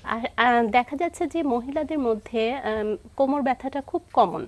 দেখা যাচ্ছে যে মহিলাদের মধ্যে কোমর ব্যথাটা খুব কমন,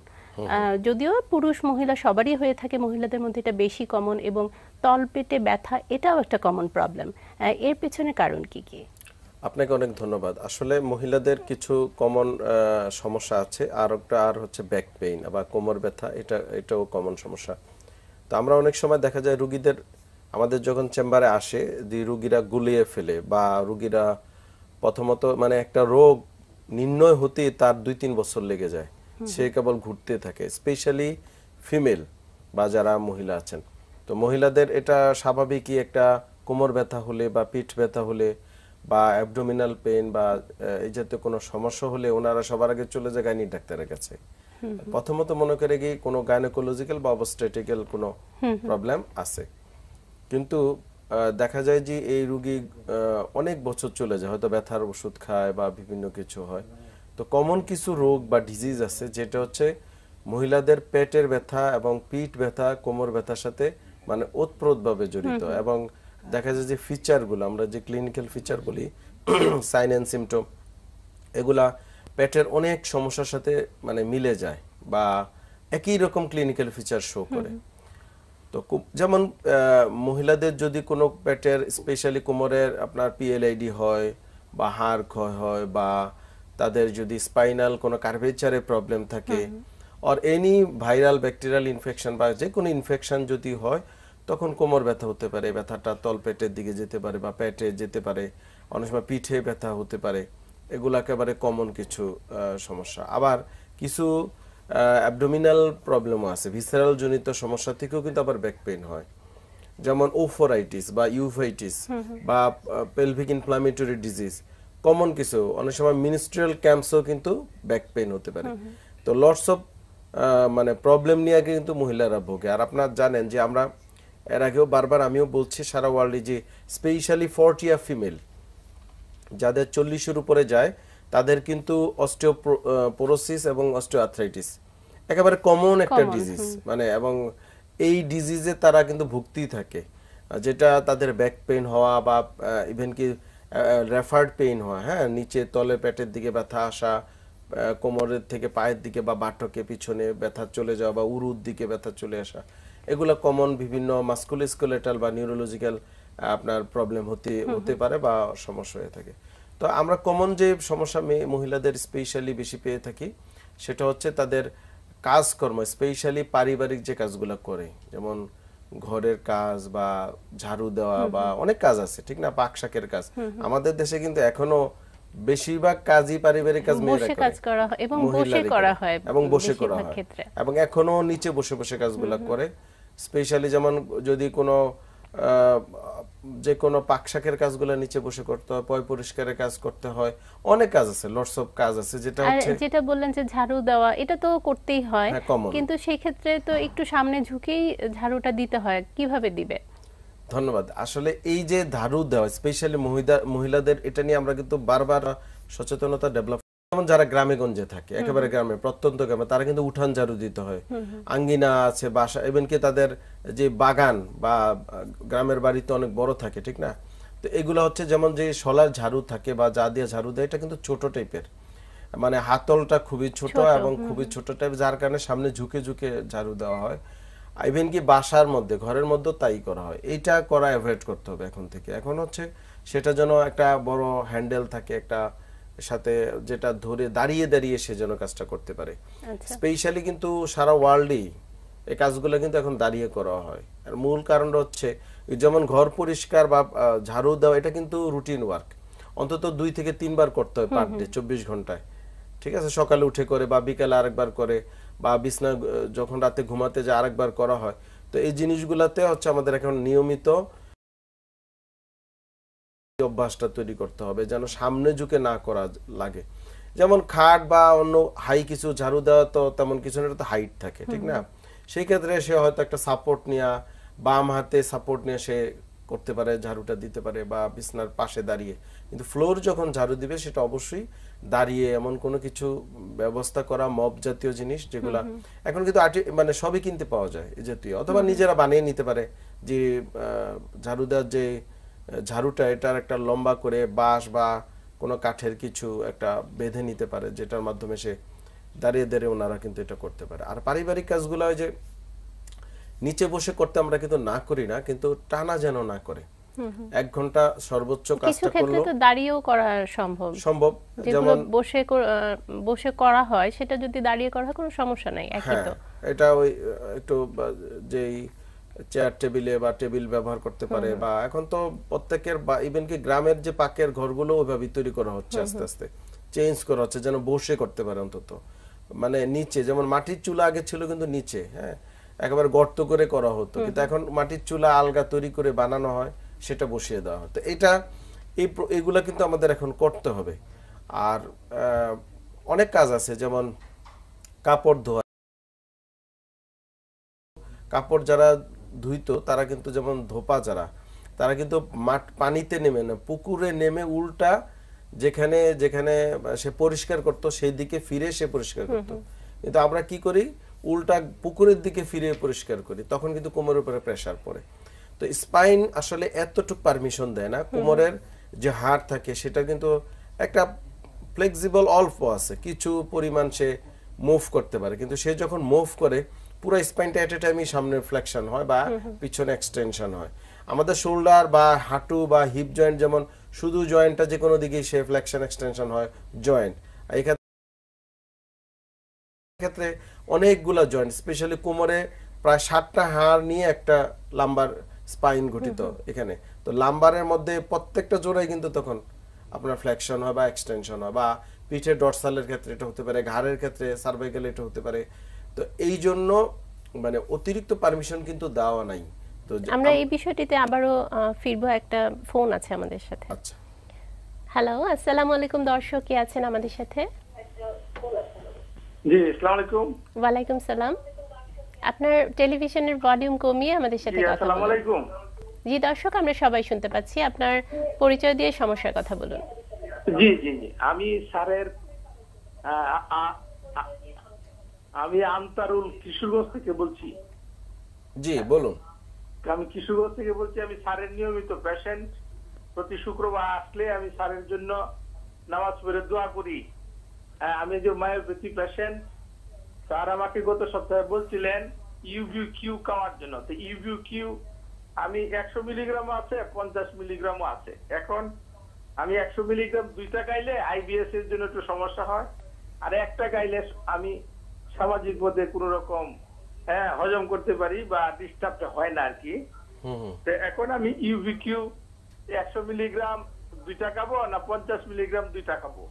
যদিও পুরুষ মহিলা সবারই হয়ে থাকে, মহিলাদের মধ্যে এটা বেশি কমন, এবং তলপেটে ব্যথা এটাও একটা কমন প্রবলেম। এর পেছনে কারণ কি কি? আপনাকে অনেক ধন্যবাদ। আসলে মহিলাদের কিছু কমন সমস্যা আছে, আর হচ্ছে ব্যাক পেইন বা কোমর ব্যথা, এটাও কমন সমস্যা। তো আমরা অনেক সময় দেখা যায় রুগীদের আমাদের যখন চেম্বারে আসে, রুগীরা গুলিয়ে ফেলে বা রুগীরা প্রথমত মানে একটা রোগ নির্ণয় হতে তার 2-3 বছর লেগে যায়, সে কেবল ঘুরতে থাকে, স্পেশালি ফিমেল বা যারা মহিলা আছেন। তো মহিলাদের এটা স্বাভাবিকই, একটা কোমর ব্যথা হলে বা পিঠ ব্যথা হলে বা অ্যাবডোমিনাল পেইন বা এই জাতীয় কোনো সমস্যা হলে ওনারা সবার আগে চলে যায় গাইনি ডাক্তারের কাছে। প্রথমত মনে করে কি কোনো গাইনোকোলজিক্যাল বা অবস্টেট্রিক্যাল কোনো প্রবলেম আছে, কিন্তু দেখা যায় যে এই রোগী অনেক বছর চলে যায়, হয়তো ব্যথার ওষুধ খায় বা বিভিন্ন কিছু হয়। তো কমন কিছু রোগ বা ডিজিজ আছে যেটা হচ্ছে মহিলাদের পেটের ব্যথা এবং পিঠ ব্যথা কোমর ব্যথার সাথে মানে ওতপ্রোতভাবে জড়িত, এবং দেখা যায় যে ফিচারগুলো আমরা যে ক্লিনিক্যাল ফিচার বলি, সাইন অ্যান্ড সিমটম, এগুলা পেটের অনেক সমস্যার সাথে মানে মিলে যায় বা একই রকম ক্লিনিক্যাল ফিচার শো করে। তো যেমন মহিলাদের যদি কোনো পেটের স্পেশালি কোমরের আপনার পিএলআইডি হয় বা হাড় ক্ষয় হয় বা তাদের যদি স্পাইনাল কোনো কার্ভেচারে প্রবলেম থাকে, আর এনি ভাইরাল ব্যাকটেরিয়াল ইনফেকশন বা যে কোনো ইনফেকশন যদি হয়, তখন কোমর ব্যথা হতে পারে, ব্যথাটা তল পেটের দিকে যেতে পারে বা পেটে যেতে পারে, অনেক সময় পিঠে ব্যথা হতে পারে। এগুলো একেবারে কমন কিছু সমস্যা। আবার কিছু অ্যাবডোমিনাল প্রবলেমও আছে, ভিসেরাল জনিত সমস্যা থেকেও কিন্তু আবার ব্যাক পেইন হয়, যেমন ওফোরাইটিস বা ইউভাইটিস বা পেলভিক ইনফ্লামেটরি ডিজিজ, কমন কিছু। অনেক সময় মিনিস্ট্রিয়াল ক্যাম্পসও কিন্তু ব্যাক পেইন হতে পারে। তো লটস অফ মানে প্রবলেম নিয়ে কিন্তু মহিলারা ভোগে। আর আপনারা জানেন যে আমরা এর আগেও বারবার আমিও বলছি সারা ওয়ার্ল্ডে যে স্পেশালি 40 ফিমেল যাদের 40-এর উপরে যায়, তাদের কিন্তু অস্টিওপোরোসিস এবং অস্টিওআর্থ্রাইটিস একেবারে কমন একটা ডিজিজ, মানে এবং এই ডিজিজে তারা কিন্তু ভুগতেই থাকে, যেটা তাদের ব্যাক পেইন হওয়া বা ইভেন কি রেফার্ড পেইন হওয়া, হ্যাঁ, নিচে তলে পেটের দিকে ব্যথা আসা, কোমরের থেকে পায়ের দিকে বা বাটকে পিছনে ব্যথা চলে যাওয়া বা উরুর দিকে ব্যথা চলে আসা, এগুলো কমন বিভিন্ন মাস্কুলোস্কেলেটাল বা নিউরোলজিক্যাল আপনার প্রবলেম হতে পারে বা সমস্যা হয়ে থাকে। তো আমরা কমন যে সমস্যা মহিলাদের স্পেশালি বেশি পেয়ে থাকি সেটা হচ্ছে তাদের কাজকর্ম, স্পেশালি পারিবারিক যে কাজগুলো করে, যেমন ঘরের কাজ বা ঝাড়ু দেওয়া বা অনেক কাজ আছে, ঠিক না, পাক শাকের কাজ। আমাদের দেশে কিন্তু এখনো বেশিরভাগ কাজই পারিবারিক কাজ মেয়েরা করে এবং বসে করা হয়, এবং বসে করা হয়, এবং এখনো নিচে বসে বসে কাজগুলো করে। স্পেশালি যেমন যদি কোনো যে কোনো পাক শাকের কাজগুলো নিচে বসে করতে হয়, পয় পরিষ্কারের কাজ করতে হয়, অনেক কাজ আছে, লটস অফ কাজ আছে। যেটা বললেন যে ঝাড়ু দেওয়া, এটা তো করতেই হয়, কিন্তু সেই ক্ষেত্রে তো একটু সামনে ঝুঁকেই ঝাড়ুটা দিতে হয়, কিভাবে দিবে? ধন্যবাদ। আসলে এই যে ঝাড়ু দেওয়া স্পেশালি মহিলাদের, এটা নিয়ে আমরা কিন্তু বারবার সচেতনতা ডেভেলপ, যেমন যারা গ্রামে গঞ্জে থাকে, একেবারে গ্রামে প্রত্যন্ত গ্রামে, তারা কিন্তু উঠান ঝাড়ু দিতে হয়, আঙ্গিনা আছে, বাসা, ইভেন কি তাদের যে বাগান বা গ্রামের বাড়িতে অনেক বড় থাকে, ঠিক না। তো এগুলো হচ্ছে যেমন যে শলার ঝাড়ু থাকে বা যা দিয়ে ঝাড়ু দেয়, এটা কিন্তু ছোট টাইপের, মানে হাতলটা খুবই ছোট এবং খুবই ছোট টাইপ, যার কারণে সামনে ঝুঁকে ঝুঁকে ঝাড়ু দেওয়া হয়। ইভেন কি বাসার মধ্যে ঘরের মধ্যে তাই করা হয়, এইটা করা অ্যাভয়েড করতে হবে এখন থেকে। এখন হচ্ছে সেটা যেন একটা বড় হ্যান্ডেল থাকে একটা সাথে, যেটা ধরে দাঁড়িয়ে দাঁড়িয়ে সে যেন কাজটা করতে পারে। স্পেশালি কিন্তু সারা ওয়ার্ল্ডেই এই কাজগুলো কিন্তু এখন দাঁড়িয়ে করা হয়। আর মূল কারণটা হচ্ছে যেমন ঘর পরিষ্কার বা ঝাড়ু দেওয়া, এটা কিন্তু রুটিন ওয়ার্ক, অন্তত 2 থেকে 3 বার করতে হয় পার ডে 24 ঘন্টায়, ঠিক আছে। সকালে উঠে করে বা বিকালে আরেকবার করে বা বিছনা যখন রাতে ঘুমাতে যায় আরেকবার করা হয়। তো এই জিনিসগুলোতে হচ্ছে আমাদের এখন নিয়মিত অভ্যাসটা তৈরি করতে হবে, যেন সামনে ঝুঁকে না করা লাগে। যেমন খাট বা অন্য হাই কিছু ঝাড়ু দেওয়া তো তেমন কিছু না, তো হাইট থাকে, ঠিক না। সেই ক্ষেত্রে সে হয়তো একটা সাপোর্ট নিয়ে, বাম হাতে সাপোর্ট নিয়ে সে করতে পারে, ঝাড়ুটা দিতে পারে, বা বিছনার পাশে দাঁড়িয়ে। কিন্তু ফ্লোর যখন ঝাড়ু দিবে সেটা অবশ্যই দাঁড়িয়ে, এমন কোনো কিছু ব্যবস্থা করা, মপ জাতীয় জিনিস যেগুলা এখন কিন্তু মানে সবই কিনতে পাওয়া যায় এই জাতীয়, অথবা নিজেরা বানিয়ে নিতে পারে। যে ঝাড়ু দেওয়ার যে ঝাড়ুটা, এটার একটা লম্বা করে বাঁশ বা কোনো কাঠের কিছু একটা বেঁধে নিতে পারে, যেটার মাধ্যমে সে দাঁড়িয়ে দাঁড়িয়ে ওনারা কিন্তু এটা করতে পারে। আর পারিবারিক কাজগুলো হয় যে নিচে বসে করতে আমরা কিন্তু না করি না, কিন্তু টানা যেন না করে, 1 ঘন্টা সর্বোচ্চ কিছু কাজটা ক্ষেত্রে করলো তো দাঁড়িয়েও করা সম্ভব, সম্ভব। যেগুলো যেমন বসে করা হয় সেটা যদি দাঁড়িয়ে করা হয় কোনো সমস্যা নাই, একই হ্যাঁ, তো। এটা ওই একটু যেই চেয়ার টেবিলে বা টেবিল ব্যবহার করতে পারে, বা এখন তো প্রত্যেকের বা ইভেন কি গ্রামের যে পাকের ঘরগুলো ওইভাবে তৈরি করা হচ্ছে, আস্তে আস্তে চেঞ্জ করা হচ্ছে যেন বসে করতে পারে অন্তত। মানে নিচে যেমন মাটির চুলা আগে ছিল কিন্তু নিচে, হ্যাঁ, একেবারে গর্ত করে করা হতো, কিন্তু এখন মাটির চুলা আলগা তৈরি করে বানানো হয়, সেটা বসিয়ে দেওয়া হয়। তো এইগুলা কিন্তু আমাদের এখন করতে হবে। আর অনেক কাজ আছে, যেমন কাপড় ধোয়া, কাপড় যারা ধুইতো তারা কিন্তু, যেমন ধোপা যারা, তারা কিন্তু পানিতে নেমে না, পুকুরে নেমে উল্টা যেখানে যেখানে সে পরিষ্কার করতো সেই দিকে ফিরে সে পরিষ্কার করতো। কিন্তু আমরা কি করি, উল্টা পুকুরের দিকে ফিরে পরিষ্কার করি, তখন কিন্তু কোমরের উপরে প্রেসার পড়ে। তো স্পাইন আসলে এতটুকু পারমিশন দেয় না, কোমরের যে হাড় থাকে সেটা কিন্তু একটা ফ্লেক্সিবল অল্প আছে, কিছু পরিমাণ সে মুভ করতে পারে, কিন্তু সে যখন মুভ করে পুরো স্পাইনটা এট এ টাইমই সামনে ফ্লেকশন হয় বা পিছনে এক্সটেনশন হয়। আমাদের শোল্ডার বা হাঁটু বা হিপ জয়েন্ট যেমন শুধু জয়েন্টটা যে কোনো দিকেই সে ফ্লেকশন এক্সটেনশন হয় জয়েন্ট, এই ক্ষেত্রে অনেকগুলা জয়েন্ট, স্পেশালি কোমরে প্রায় 7টা হাড় নিয়ে একটা লাম্বার স্পাইন গঠিত এখানে। তো লাম্বারের মধ্যে প্রত্যেকটা জোড়াই কিন্তু তখন আপনার ফ্লেকশন হয় বা এক্সটেনশন হয়, বা পিঠের ডরসালের ক্ষেত্রে এটা হতে পারে, ঘাড়ের ক্ষেত্রে সার্ভাইকাল এটা হতে পারে। তো এই জন্য মানে অতিরিক্ত পারমিশন কিন্তু দেওয়া নাই। তো আমরা এই বিষয়টিতে আবারও ফিরবো, একটা ফোন আছে আমাদের সাথে। আচ্ছা, হ্যালো, আসসালামু আলাইকুম দর্শক, কে আছেন আমাদের সাথে? জি, আসসালামু আলাইকুম। ওয়ালাইকুম সালাম। আপনার টেলিভিশনের ভলিউম কমিয়ে আমাদের সাথে জি, কথা আসসালামু বলুন। আলাইকুম। জি দর্শক, আমরা সবাই শুনতে পাচ্ছি, আপনার পরিচয় দিয়ে সমস্যার কথা বলুন। জি জি জি, আমি স্যারের আমি আনতারুল কিশোরগঞ্জ থেকে বলছি। জি বলুন। আমি কিশোরগঞ্জ থেকে বলছি। আমি স্যারের নিয়মিত পেশেন্ট। প্রতি শুক্রবার আসলে আমি স্যারের জন্য নামাজ পড়ে দোয়া করি। আমি যে মায়োপ্যাথি পেশেন্ট, স্যার আমাকে গত সপ্তাহে বলছিলেন ইউবিউ কিউ খাওয়ার জন্য। তো ইউবিউ কিউ আমি 100 মিলিগ্রাম আছে, 50 মিলিগ্রামও আছে। এখন আমি 100 মিলিগ্রাম 2টা খাইলে আইবিএস এর জন্য একটু সমস্যা হয়, আর একটা খাইলে আমি সামাজিক পথে কোন রকম হজম করতে পারি বা ডিস্টার্বটা হয় না আর কি। তো এখন আমি ইউবিকিউ 100 মিলিগ্রাম 2টা খাবো না 50 মিলিগ্রাম 2টা খাবো?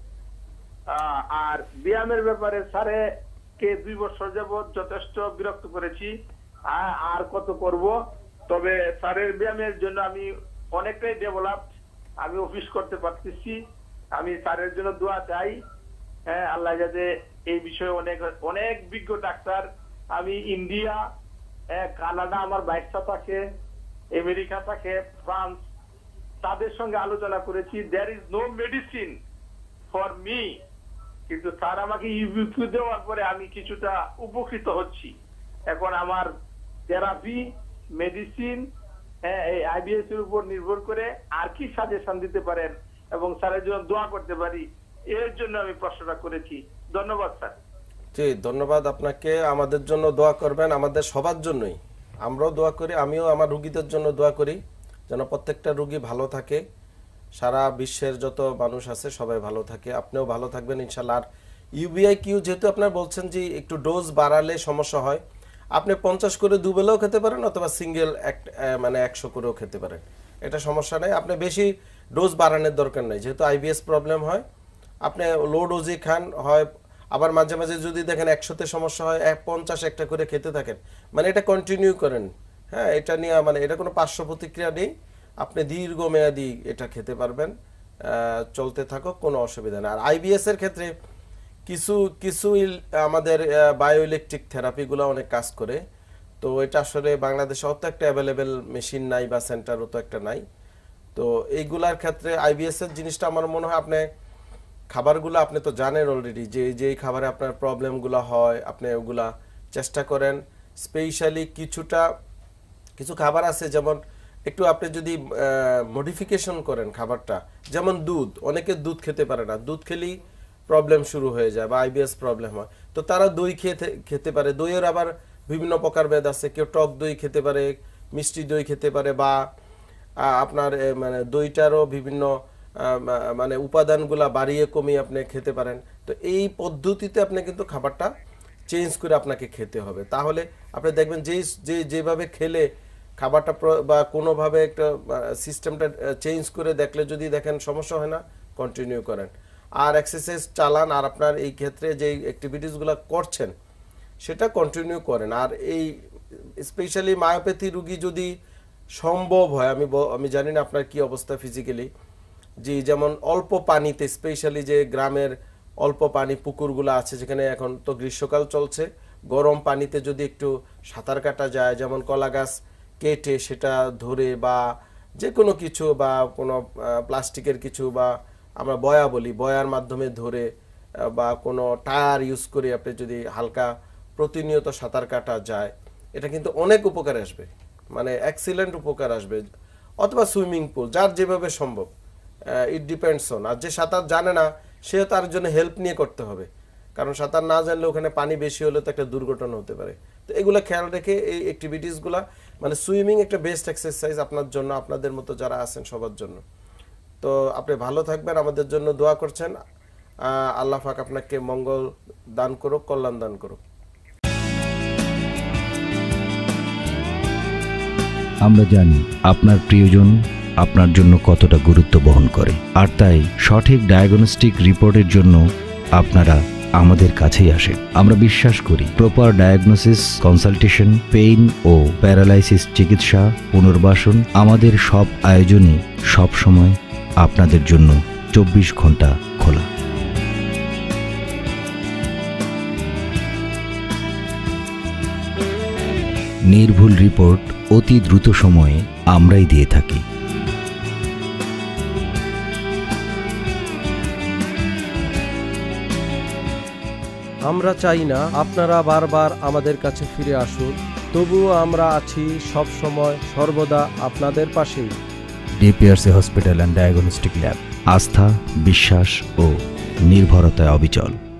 আর ব্যায়ামের ব্যাপারে স্যারে কে 2 বছর যাবত যথেষ্ট বিরক্ত করেছি, আর কত করব। তবে স্যারের ব্যায়ামের জন্য আমি অনেকটাই ডেভেলপড, আমি অফিস করতে পারতেছি। আমি স্যারের জন্য দোয়া চাই। হ্যাঁ, আল্লাহ যাতে এই বিষয়ে অনেক অনেক বিজ্ঞ ডাক্তার, আমি ইন্ডিয়া, কানাডা, আমার বাইকটা থাকে, আমেরিকা থাকে, ফ্রান্স, তাদের সঙ্গে আলোচনা করেছি। There is no medicine for me, কিন্তু স্যার আমাকে ইউবিকিউ দেওয়ার পরে আমি কিছুটা উপকৃত হচ্ছি। এখন আমার থেরাপি, মেডিসিন, এই আইবিএস এর উপর নির্ভর করে আর কি সাজেশন দিতে পারেন এবং স্যারের জন্য দোয়া করতে পারি, এর জন্য আমি প্রশ্নটা করেছি। ধন্যবাদ স্যার। জি ধন্যবাদ আপনাকে। আমাদের জন্য দোয়া করবেন, আমাদের সবার জন্যই আমরাও দোয়া করি। আমিও আমার রোগীদের জন্য দোয়া করি যেন প্রত্যেকটা রোগী ভালো থাকে, সারা বিশ্বের যত মানুষ আছে সবাই ভালো থাকে, আপনিও ভালো থাকবেন ইনশাল্লাহ। আর ইউবিআই কিউ যেহেতু আপনার বলছেন যে একটু ডোজ বাড়ালে সমস্যা হয়, আপনি 50 করে দুবেলাও খেতে পারেন অথবা সিঙ্গেল মানে 100 করেও খেতে পারেন, এটা সমস্যা নেই। আপনি বেশি ডোজ বাড়ানোর দরকার নেই, যেহেতু আইবিএস প্রবলেম হয় আপনি লো ডোজে খান হয়। আবার মাঝে মাঝে যদি দেখেন 100তে সমস্যা হয় 50 একটা করে খেতে থাকেন, মানে এটা কন্টিনিউ করেন। হ্যাঁ, এটা নিয়ে মানে এটা কোনো পার্শ্ব প্রতিক্রিয়া নেই, আপনি দীর্ঘমেয়াদী এটা খেতে পারবেন, চলতে থাকুক, কোনো অসুবিধা নেই। আর আইবিএস এর ক্ষেত্রে কিছু কিছু আমাদের বায়োইলেকট্রিক থেরাপিগুলো অনেক কাজ করে। তো এটা আসলে বাংলাদেশে অত একটা অ্যাভেলেবেল মেশিন নাই বা সেন্টারও তো একটা নাই। তো এইগুলার ক্ষেত্রে আইবিএস এর জিনিসটা আমার মনে হয় আপনি খাবারগুলো আপনি তো জানেন অলরেডি যে যেই খাবারে আপনার প্রবলেমগুলো হয় আপনি ওগুলা চেষ্টা করেন। স্পেশালি কিছু খাবার আছে যেমন একটু আপনি যদি মডিফিকেশন করেন খাবারটা, যেমন দুধ, অনেকে দুধ খেতে পারে না, দুধ খেলেই প্রবলেম শুরু হয়ে যায় বা আইবিএস প্রবলেম হয়, তো তারা দই খেতে পারে। দইয়ের আবার বিভিন্ন প্রকারভেদ আছে, কেউ টক দই খেতে পারে, মিষ্টি দই খেতে পারে, বা আপনার মানে দইটারও বিভিন্ন মানে উপাদানগুলা বাড়িয়ে কমিয়ে আপনি খেতে পারেন। তো এই পদ্ধতিতে আপনি কিন্তু খাবারটা চেঞ্জ করে আপনাকে খেতে হবে, তাহলে আপনি দেখবেন যেভাবে খেলে খাবারটা বা কোনোভাবে একটা সিস্টেমটা চেঞ্জ করে দেখলে যদি দেখেন সমস্যা হয় না, কন্টিনিউ করেন। আর এক্সারসাইজ চালান, আর আপনার এই ক্ষেত্রে যে অ্যাক্টিভিটিসগুলো করছেন সেটা কন্টিনিউ করেন। আর এই স্পেশালি মায়োপ্যাথি রোগী যদি সম্ভব হয়, আমি জানি না আপনার কি অবস্থা ফিজিক্যালি, যে যেমন অল্প পানিতে, স্পেশালি যে গ্রামের অল্প পানি পুকুরগুলো আছে, যেখানে এখন তো গ্রীষ্মকাল চলছে, গরম পানিতে যদি একটু সাঁতার কাটা যায়, যেমন কলা গাছ কেটে সেটা ধরে, বা যে কোনো কিছু, বা কোনো প্লাস্টিকের কিছু, বা আমরা বয়া বলি, বয়ার মাধ্যমে ধরে, বা কোনো টায়ার ইউজ করে আপনি যদি হালকা প্রতিনিয়ত সাঁতার কাটা যায়, এটা কিন্তু অনেক উপকার আসবে, মানে এক্সিলেন্ট উপকার আসবে। অথবা সুইমিং পুল, যার যেভাবে সম্ভব, ইট ডিপেন্ডস অন। আর যে সাঁতার জানে না, সেও তার জন্য হেল্প নিয়ে করতে হবে, কারণ সাঁতার না জানলে ওখানে পানি বেশি হলে তো একটা দুর্ঘটনা হতে পারে। তো এগুলো খেয়াল রেখে এই অ্যাক্টিভিটিসগুলো, মানে সুইমিং একটা বেস্ট এক্সারসাইজ আপনার জন্য, আপনাদের মতো যারা আছেন সবার জন্য। তো আপনি ভালো থাকবেন, আমাদের জন্য দোয়া করছেন। আল্লাহ পাক আপনাকে মঙ্গল দান করুক, কল্যাণ দান করুক। আমরা জানি আপনার প্রিয়জন আপনার জন্য কতটা গুরুত্ব বহন করে, আর তাই সঠিক ডায়াগনস্টিক রিপোর্টের জন্য আপনারা আমাদের কাছেই আসেন। আমরা বিশ্বাস করি প্রপার ডায়াগনোসিস, কনসালটেশন, পেইন ও প্যারালাইসিস চিকিৎসা, পুনর্বাসন, আমাদের সব আয়োজনই সবসময় আপনাদের জন্য 24 ঘন্টা খোলা। নির্ভুল রিপোর্ট অতি দ্রুত সময়ে আমরাই দিয়ে থাকি। আমরা চাই না আপনারা বারবার আমাদের কাছে ফিরে আসুন, তবুও আমরা আছি সব সময় সর্বদা আপনাদের পাশেই। DPRC hospital and diagnostic lab, আস্থা, বিশ্বাস ও নির্ভরতায় অবিচল।